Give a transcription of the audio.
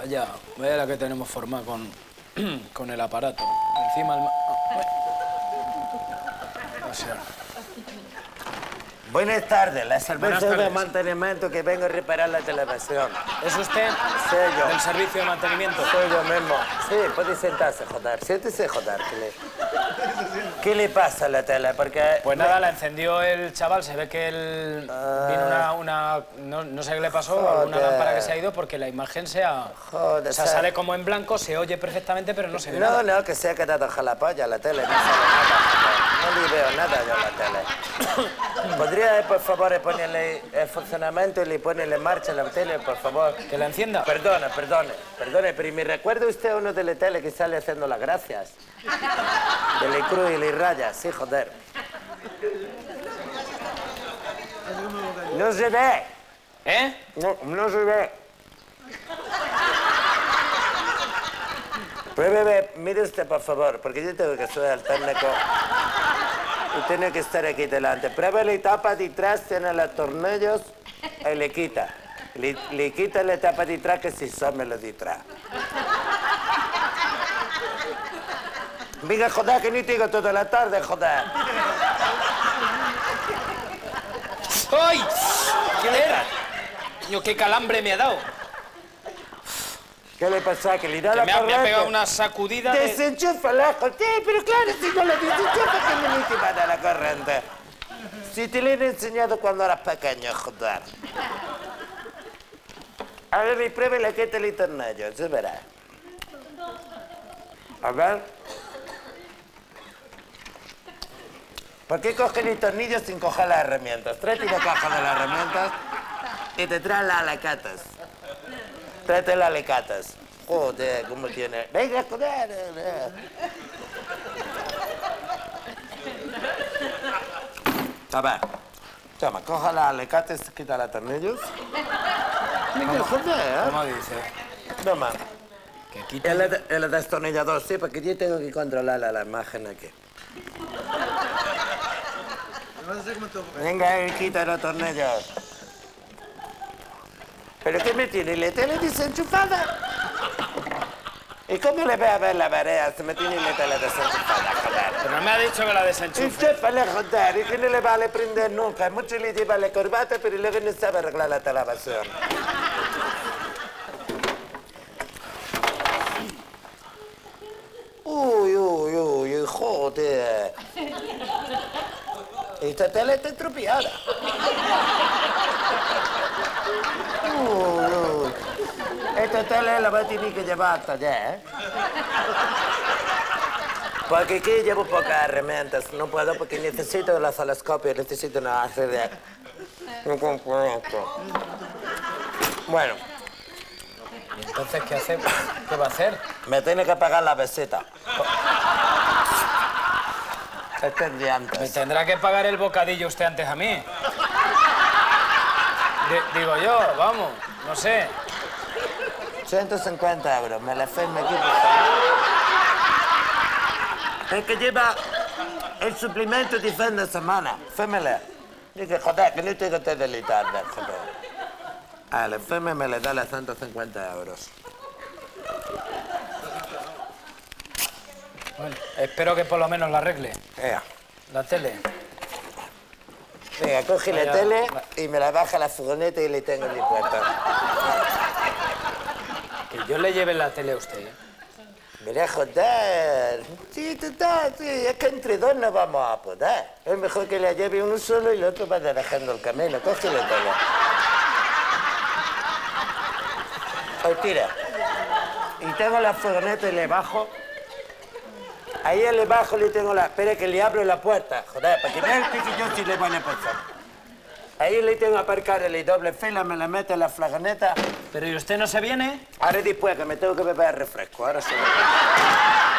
Vaya la que tenemos formada con el aparato. Encima el... O sea... Buenas tardes, la servicio de mantenimiento que vengo a reparar la televisión. ¿Es usted Soy yo. del servicio de mantenimiento? Soy yo mismo. Sí, puede sentarse, joder. Siéntese, joder. ¿Qué le pasa a la tele? Porque... Pues nada, la encendió el chaval. Se ve que él... Vino no sé qué le pasó, una lámpara que se ha ido porque la imagen Joder, o sea, sale como en blanco, se oye perfectamente, pero no se ve nada. No, que se ha quedado jalapaya la tele. No sale nada. No le veo nada yo a la tele. ¿Podría, por favor, ponerle el funcionamiento y le ponerle en marcha la tele, por favor? ¿Que la encienda? Perdone, pero ¿me recuerda usted a uno de la tele que sale haciendo las gracias? De la cruz y la raya, sí, joder. No se ve. ¿Eh? No se ve. Pruebe, mire usted, por favor, porque yo tengo que ser el técnico y tiene que estar aquí delante. Pruebe la tapa de atrás, tiene los tornillos y le quita. Le quita la tapa de atrás que si son los de atrás. Venga, joder, que ni te digo toda la tarde, joder. ¡Ay! ¿Qué era? Yo, qué calambre me ha dado. ¿Qué le pasa? ¿Que le da la corriente? Me ha pegado una sacudida de... Desenchúfala, joder, pero claro, si no la desenchufas, que no te va a dar la corriente. Si te lo he enseñado cuando eras pequeño, joder. A ver, y pruébele que te le tornillo, se verá. A ver. ¿Por qué coge el tornillo sin coger las herramientas? Tráete la caja de las herramientas y te trae las alicatas. Tráete las alicatas. Joder, ¿cómo tiene? Venga, joder. A ver. Toma, coja las alicatas, quita los tornillos. Venga, joder. ¿Cómo dice? Toma. Que quita... El destornillador, sí, porque yo tengo que controlar la imagen aquí. Venga, quita los tornillos. ¿Pero qué me tiene? ¿La tele desenchufada? ¿Y cómo le voy a ver la vereda si me tiene la tele desenchufada, joder? Pero no me ha dicho que la desenchufe. Enchúfale, joder, y que no le vale prender nunca. Mucho le lleva la corbata, pero luego no sabe arreglar la televisión. Uy, joder. Esta tele está estropeada. Uy. Esta tele la voy a tener que llevar hasta allá, ¿eh? Porque aquí llevo pocas herramientas. No puedo porque necesito el osciloscopio, necesito una serie. No compro esto. Bueno. ¿Y entonces qué hace? ¿Qué va a hacer? Me tiene que pagar la peseta. Este es de antes. Me tendrá que pagar el bocadillo usted antes a mí. Digo yo, vamos, no sé. 150 euros, me la firme aquí, por favor. Es que lleva el suplemento de fin de semana. Fírmele. Dice, joder, que no tengo que delitarme, joder. Vale, fírmeme, dale 150 euros. Bueno, espero que por lo menos la arregle. Venga. La tele. Venga, coge la tele y me la baja a la furgoneta y le tengo en mi puerta. Que yo le lleve la tele a usted, ¿eh? Mira, joder. Sí, total, sí. Es que entre dos no vamos a poder. Es mejor que la lleve uno solo y el otro vaya dejando el camino. Coge la tele. Ahí tira. Y tengo la furgoneta y le bajo. Ahí le bajo le tengo la... Espera que le abro la puerta. Joder, para que vea que yo sí le voy a pasar. Ahí le tengo a aparcar el doble fila, me la meto en la furgoneta. ¿Pero y usted no se viene? Ahora después, que me tengo que beber refresco. Ahora sí.